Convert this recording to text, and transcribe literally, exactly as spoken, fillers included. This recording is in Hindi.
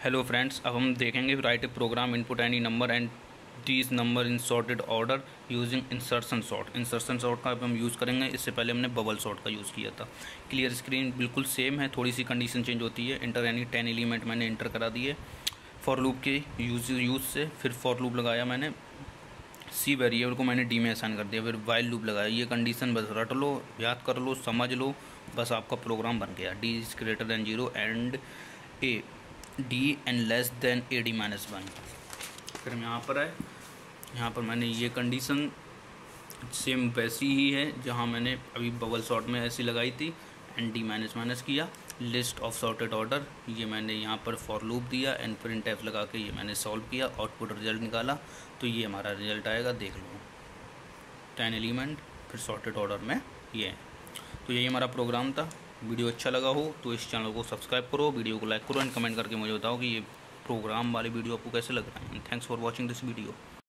हेलो फ्रेंड्स, अब हम देखेंगे write a program input any number and these number in sorted order using insertion sort. Insertion sort का अब हम यूज़ करेंगे। इससे पहले हमने बबल सॉर्ट का यूज़ किया था। क्लियर स्क्रीन बिल्कुल सेम है, थोड़ी सी कंडीशन चेंज होती है। इंटर एनी टेन एलिमेंट मैंने इंटर करा दिए फॉर लूप के यूज यूज से। फिर फॉर लूप लगाया मैंने, सी वेरिएबल को मैंने डी में असाइन कर दिया। फिर वाइल लूप लगाया। ये कंडीशन बस रट लो, याद कर लो, समझ लो, बस आपका प्रोग्राम बन गया। D is greater than zero and A D and less than A D minus one. फिर हम यहाँ पर आए, यहाँ पर मैंने ये कंडीशन सेम वैसी ही है जहाँ मैंने अभी बबल सॉर्ट में ऐसी लगाई थी। एंड डी माइनस माइनस किया, लिस्ट ऑफ सॉर्टेड ऑर्डर, ये मैंने यहाँ पर फॉर लूप दिया एंड प्रिंट एफ लगा के ये मैंने सॉल्व किया, आउटपुट रिजल्ट निकाला। तो ये हमारा रिजल्ट आएगा, देख लो, टेन एलिमेंट फिर सॉर्टेड ऑर्डर में ये है। तो यही हमारा प्रोग्राम था। वीडियो अच्छा लगा हो तो इस चैनल को सब्सक्राइब करो, वीडियो को लाइक करो एंड कमेंट करके मुझे बताओ कि ये प्रोग्राम वाली वीडियो आपको कैसे लग रहा है। Thanks for watching this video.